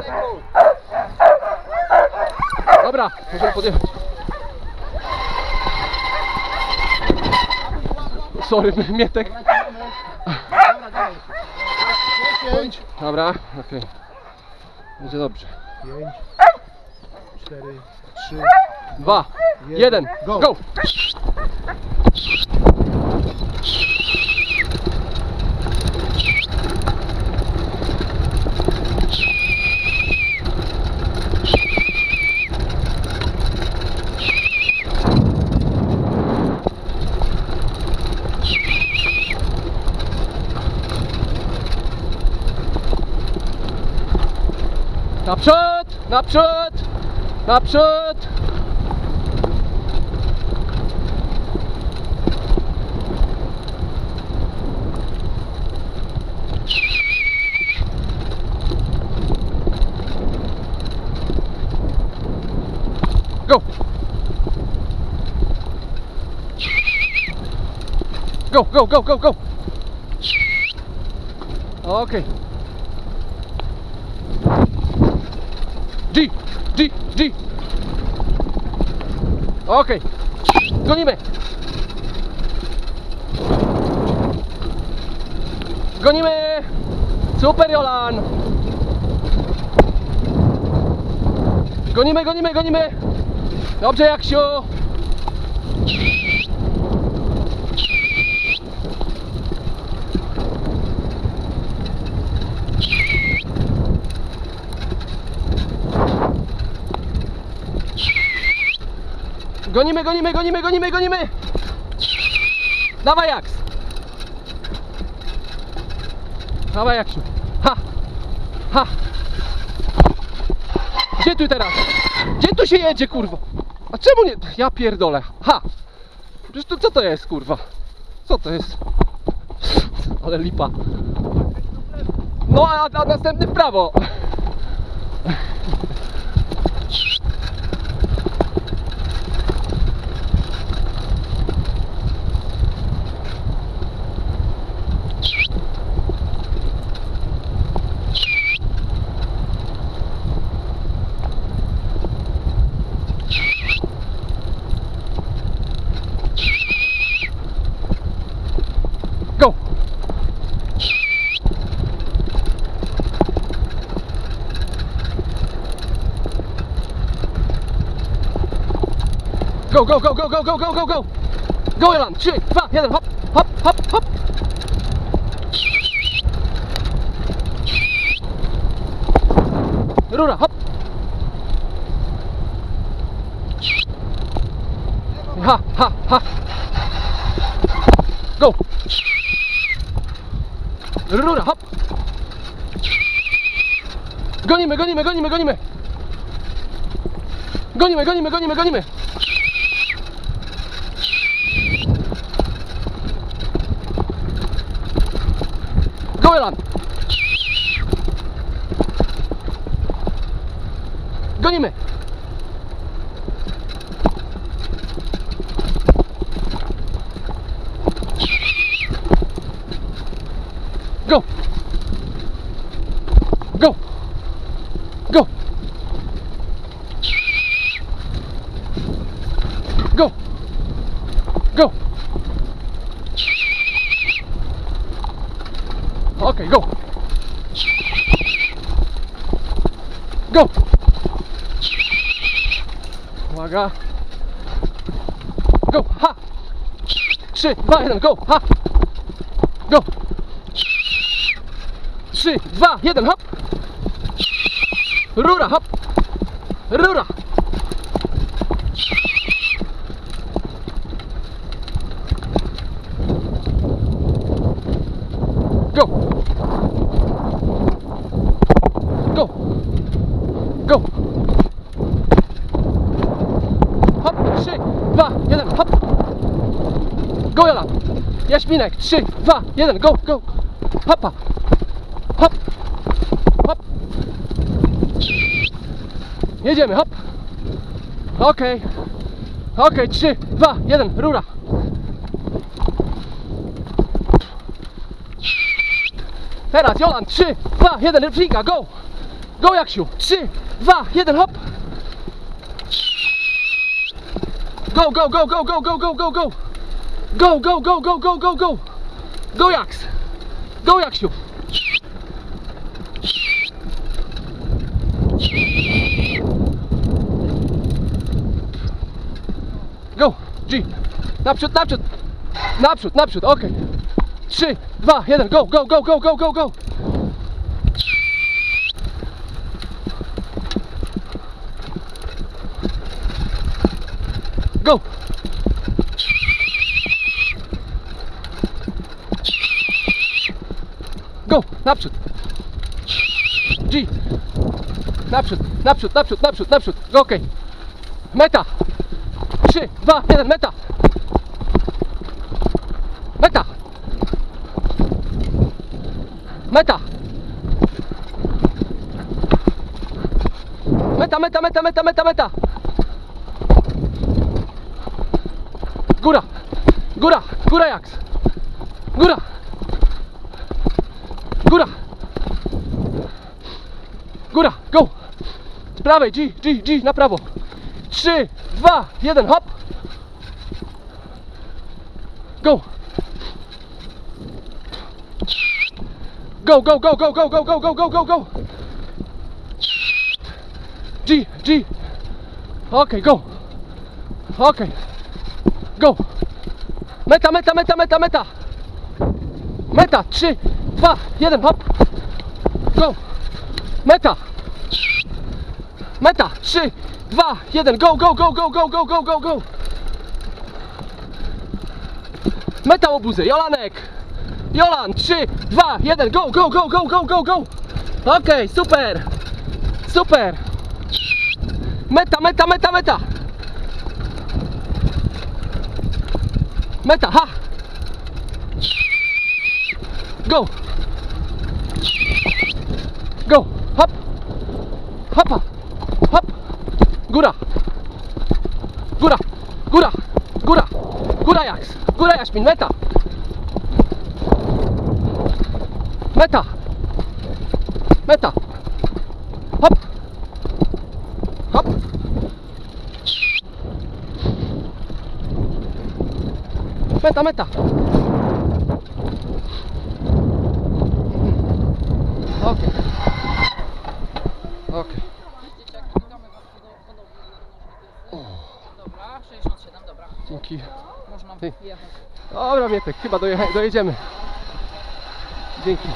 Dobra, możemy podjechać. Sorry, Mietek. Dobra, okej. Będzie dobrze. 5, 4, 3, 2, 1, go! Naprzód! Naprzód! Naprzód! Go! Go, go, go, go, go! Okay. G, G, G. Okej. Gonimy. Gonimy. Super, Jolan. Gonimy, gonimy, gonimy. Dobrze, Jaksiu. Gonimy, gonimy, gonimy, gonimy, gonimy! Dawaj, Jaks! Dawaj, Jaksiu! Ha! Ha! Gdzie tu teraz? Gdzie tu się jedzie, kurwa? A czemu nie? Ja pierdolę! Ha! Przecież to co to jest, kurwa? Co to jest? Ale lipa! No, a następny w prawo! Go! Go, go, go, go, go, go, go, go, go! Go, Jolan! 3, 2, 1, hop, hop, hop, hop! Rura, hop! Ha, ha, ha! Go! Rura, hop! Gonimy, gonimy, gonimy, gonimy! Gonimy, gonimy, gonimy, gonimy! Go, Jolan! Gonimy! Go! Go! Go! Go! Go! Okay, go! Go! Uwaga! Go! Ha! 3, 2, 1, go! Ha! Go! 3, 2, 1, hop! Rura, hop! Rura! Go! Go! Go! Hop! 3, 2, 1, hop! Go, Jolan! Jaśminek! 3, 2, 1, go! Go! Hopa! Hop! Hop! Jedziemy, hop! Okej! Okej, 3, 2, 1, rura! Teraz Jolan, 3, 2, 1, replika, go! Go Jaksiu! 3, 2, 1, hop! Go, go, go, go, go, go, go, go, go! Go, go, go, go, go, go, go! Go Jaks! Go Jaksiu! Go! G! Naprzód, naprzód! Naprzód, naprzód, okej! 3, 2, 1, go, go, go, go, go, go, go! Go! Go! Naprzód! G! Naprzód, naprzód, naprzód, naprzód, naprzód! Go, okej! Meta! 3, 2, 1, meta! Meta! Meta! Meta, meta, meta, meta, meta, meta! Góra! Góra! Góra Jaks! Góra! Góra! Góra! Go! Z prawej! G! G! G! Na prawo! 3, 2, 1, hop! Go! Go, go, go, go, go, go, go, go, go, go, go! G! G! Okay, go! Okay! Go! Meta, meta, meta, meta, meta! Meta! 3, 2, 1, hop! Go! Meta! Meta! 3, 2, 1, go, go, go, go, go, go, go, go, go! Meta obuzy, Jolanek! Jolan! 3, 2, 1, go, go, go, go, go, go, go! Okej, super! Super! Meta, meta, meta, meta! Meta, ha! Go! Go! Hop! Hopa! Hop! Góra! Góra! Góra! Góra! Góra Jaks! Góra Jaśmin! Meta! Meta! Meta! Hop! Hop! Meta, meta! Okej. Okej. Dzieciaki, witamy Was ponownie. Dobra, 67, dobra. Dzięki. Można Ty. jechać. Dobra, Mietek, chyba dojedziemy. Dzięki.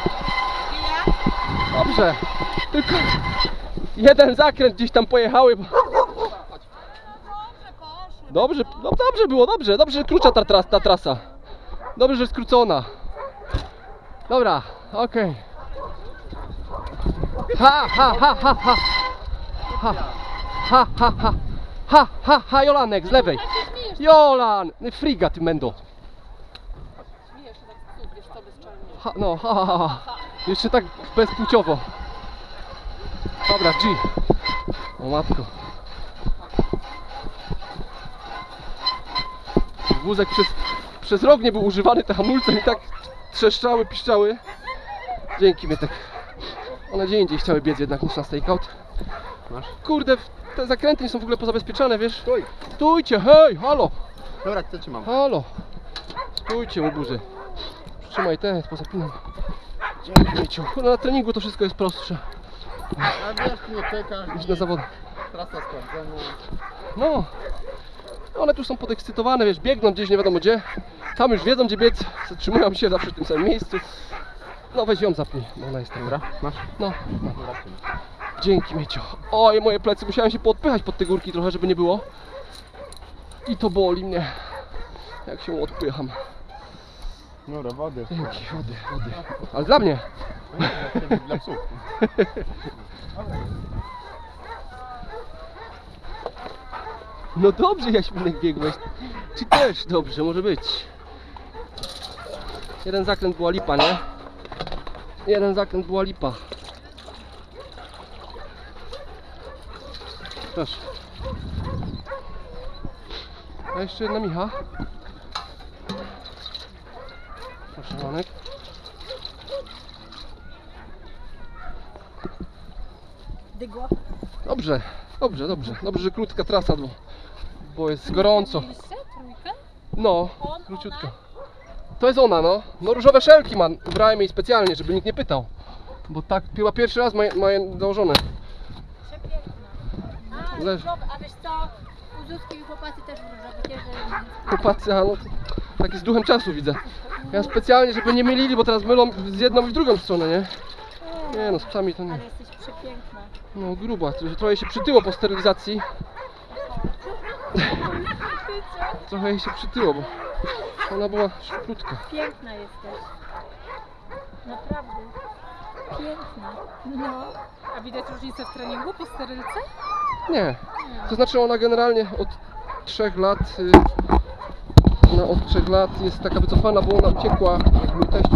Dobrze. Tylko jeden zakręt gdzieś tam pojechały. Dobrze, no dobrze było, dobrze. Dobrze, że krótsza ta trasa. Dobrze, że skrócona. Dobra, okej. Ha, ha, ha, ha, ha. Ha, ha, ha, ha. Ha, ha, ha, Jolanek, z lewej. Jolan! Friga, ty mendo. Śmiejesz się tak cud, wiesz co, bezczelnie. Ha, no, ha, ha, ha. Jeszcze tak bezpłciowo. Dobra, G. O matko. Wózek przez rok nie był używany, te hamulce mi tak trzeszczały, piszczały. Dzięki, Mietek. One gdzie indziej chciały biec jednak niż na stakeout. Masz? Kurde, te zakręty nie są w ogóle pozabezpieczane, wiesz? Stój! Stójcie, hej, halo! Dobra, co trzymam? Halo! Stójcie, łobuzy. Przytrzymaj te, pozapinam. Dzięki, Mieciu. No, na treningu to wszystko jest prostsze A wiesz, tu nie czekasz. niż na zawodach. Trasa sprawdzona. No, one tu są podekscytowane, wiesz, biegną gdzieś nie wiadomo gdzie. Tam już wiedzą gdzie biec, zatrzymują się zawsze w tym samym miejscu. No weź ją zapnij, bo ona jest tam. Dobra, masz? No, Dobra. dzięki, Miecio. Oj, moje plecy, musiałem się podpychać pod te górki trochę, żeby nie było. I to boli mnie, jak się odpycham. Dobra, wody. Dzięki, wody, wody. Ale dla mnie. Dla psów. No dobrze, Jaśminek, biegłeś. Czy też dobrze, może być. Jeden zakręt była lipa, nie? Jeden zakręt była lipa. Proszę. A jeszcze jedna Micha. Proszę, Manek. Dygło. Dobrze, dobrze, dobrze. Dobrze, że krótka trasa, bo jest gorąco. Mieliście trójkę? No, króciutka. To jest ona, no. No różowe szelki ma. Ubrałem jej specjalnie, żeby nikt nie pytał. Bo tak chyba pierwszy raz ma je założone. Przepiękna. A, Leż- różowe, a wiesz co? U Zuzki i chłopacy też różowe, wiesz, że... Chłopacy, a no to taki z duchem czasu widzę. Ja specjalnie, żeby nie mylili, bo teraz mylą z jedną i w drugą stronę, nie? Nie no, z psami to nie. Ale jesteś przepiękna. No gruba, trochę się przytyło po sterylizacji. Trochę jej się przytyło, bo ona była krótka. Piękna jesteś. Naprawdę. Piękna. No. A widać różnicę w treningu po sterylce? Nie. To znaczy ona generalnie od 3 lat od 3 lat jest taka wycofana, bo ona uciekła, jak mój teść